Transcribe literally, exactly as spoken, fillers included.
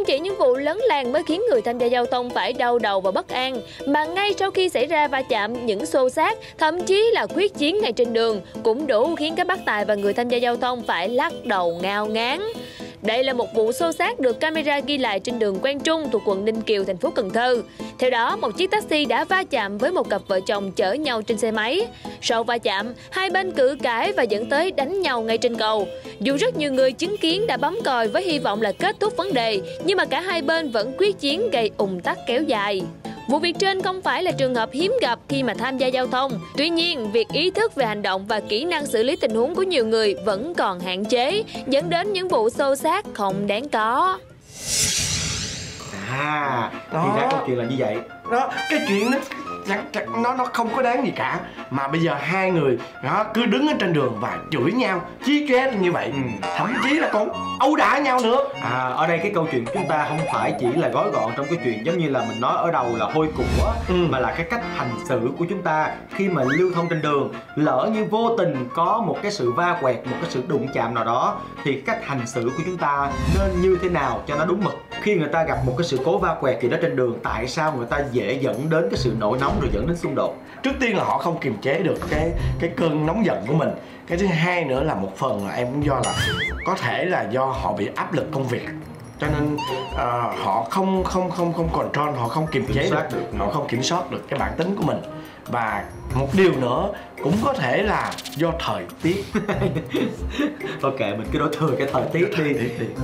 Không chỉ những vụ lớn làng mới khiến người tham gia giao thông phải đau đầu và bất an, mà ngay sau khi xảy ra va chạm, những xô xát, thậm chí là quyết chiến ngay trên đường cũng đủ khiến các bác tài và người tham gia giao thông phải lắc đầu ngao ngán. Đây là một vụ xô xát được camera ghi lại trên đường Quang Trung thuộc quận Ninh Kiều, thành phố Cần Thơ. Theo đó, một chiếc taxi đã va chạm với một cặp vợ chồng chở nhau trên xe máy. Sau va chạm, hai bên cự cãi và dẫn tới đánh nhau ngay trên cầu. Dù rất nhiều người chứng kiến đã bấm còi với hy vọng là kết thúc vấn đề, nhưng mà cả hai bên vẫn quyết chiến gây ùn tắc kéo dài. Vụ việc trên không phải là trường hợp hiếm gặp khi mà tham gia giao thông. Tuy nhiên, việc ý thức về hành động và kỹ năng xử lý tình huống của nhiều người vẫn còn hạn chế, dẫn đến những vụ xô xát không đáng có. À, thì ra câu chuyện là như vậy. Đó, cái chuyện đó chắc, chắc nó nó không có đáng gì cả, mà bây giờ hai người đó cứ đứng ở trên đường và chửi nhau, chí chóe như vậy, ừ. thậm chí là còn ẩu đả nhau nữa. À, ở đây cái câu chuyện của chúng ta không phải chỉ là gói gọn trong cái chuyện giống như là mình nói ở đầu là hôi của, ừ. mà là cái cách hành xử của chúng ta khi mà lưu thông trên đường. Lỡ như vô tình có một cái sự va quẹt, một cái sự đụng chạm nào đó, thì cách hành xử của chúng ta nên như thế nào cho nó đúng mực. Khi người ta gặp một cái sự cố va quẹt gì đó trên đường, tại sao người ta dễ dẫn đến cái sự nổi nóng rồi dẫn đến xung đột? Trước tiên là họ không kiềm chế được cái cái cơn nóng giận của mình. Cái thứ hai nữa là một phần là em cũng do là có thể là do họ bị áp lực công việc, cho nên uh, họ không không không không control, họ không kiềm chế được, được, họ không kiểm soát được cái bản tính của mình. Và một điều nữa cũng có thể là do thời tiết. Ok, mình cứ đổ thừa cái thời tiết đi.